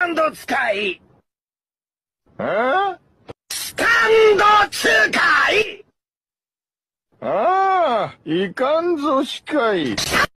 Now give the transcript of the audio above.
ンド使い。 スタンド使い。 ああ、いかんぞ司会。